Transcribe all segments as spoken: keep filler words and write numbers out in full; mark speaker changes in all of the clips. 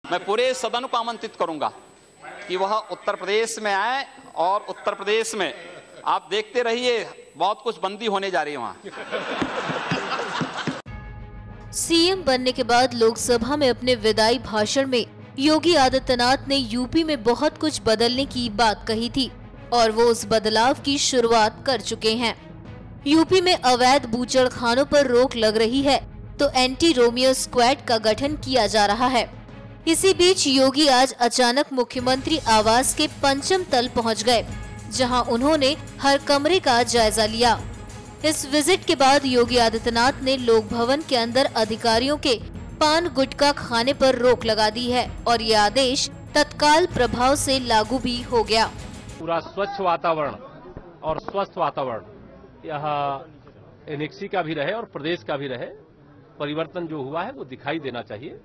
Speaker 1: मैं पूरे सदन को आमंत्रित करूंगा कि वह उत्तर प्रदेश में आए और उत्तर प्रदेश में आप देखते रहिए बहुत कुछ बंदी होने जा रही है वहां।
Speaker 2: सीएम बनने के बाद लोकसभा में अपने विदाई भाषण में योगी आदित्यनाथ ने यूपी में बहुत कुछ बदलने की बात कही थी और वो उस बदलाव की शुरुआत कर चुके हैं। यूपी में अवैध बूचड़खानों पर रोक लग रही है तो एंटी रोमियो स्क्वाड का गठन किया जा रहा है। इसी बीच योगी आज अचानक मुख्यमंत्री आवास के पंचम तल पहुंच गए, जहां उन्होंने हर कमरे का जायजा लिया। इस विजिट के बाद योगी आदित्यनाथ ने लोक भवन के अंदर अधिकारियों के पान गुटखा खाने पर रोक लगा दी है और ये आदेश तत्काल प्रभाव से लागू भी हो गया।
Speaker 3: पूरा स्वच्छ वातावरण और स्वस्थ वातावरण यह एनेक्सी का भी रहे और प्रदेश का भी रहे। परिवर्तन जो हुआ है वो दिखाई देना चाहिए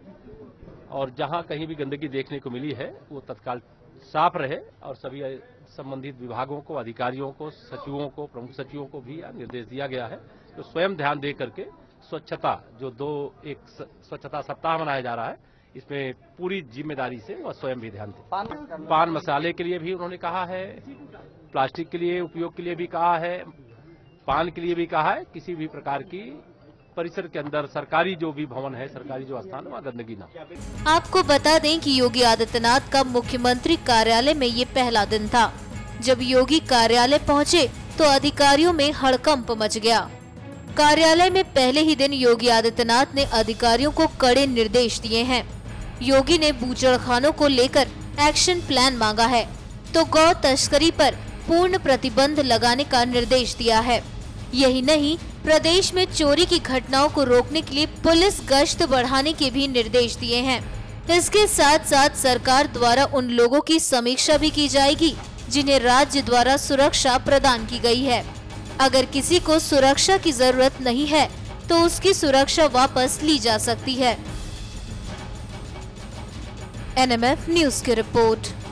Speaker 3: और जहां कहीं भी गंदगी देखने को मिली है वो तत्काल साफ रहे और सभी संबंधित विभागों को, अधिकारियों को, सचिवों को, प्रमुख सचिवों को भी निर्देश दिया गया है तो स्वयं ध्यान दे करके स्वच्छता जो दो एक स्वच्छता सप्ताह मनाया जा रहा है इसमें पूरी जिम्मेदारी से वह स्वयं भी ध्यान दे। पान, पान मसाले के लिए भी उन्होंने कहा है, प्लास्टिक के लिए उपयोग के लिए भी कहा है, पान के लिए भी कहा है। किसी भी प्रकार की परिसर के अंदर सरकारी जो भी भवन है, सरकारी जो स्थान है वहाँ गंदगी ना।
Speaker 2: आपको बता दें कि योगी आदित्यनाथ का मुख्यमंत्री कार्यालय में ये पहला दिन था। जब योगी कार्यालय पहुँचे तो अधिकारियों में हड़कंप मच गया। कार्यालय में पहले ही दिन योगी आदित्यनाथ ने अधिकारियों को कड़े निर्देश दिए हैं। योगी ने बूचड़खानों को लेकर एक्शन प्लान मांगा है तो गौ तस्करी पर पूर्ण प्रतिबंध लगाने का निर्देश दिया है। यही नहीं, प्रदेश में चोरी की घटनाओं को रोकने के लिए पुलिस गश्त बढ़ाने के भी निर्देश दिए हैं। इसके साथ साथ सरकार द्वारा उन लोगों की समीक्षा भी की जाएगी जिन्हें राज्य द्वारा सुरक्षा प्रदान की गई है। अगर किसी को सुरक्षा की जरूरत नहीं है तो उसकी सुरक्षा वापस ली जा सकती है। एनएमएफ न्यूज की रिपोर्ट।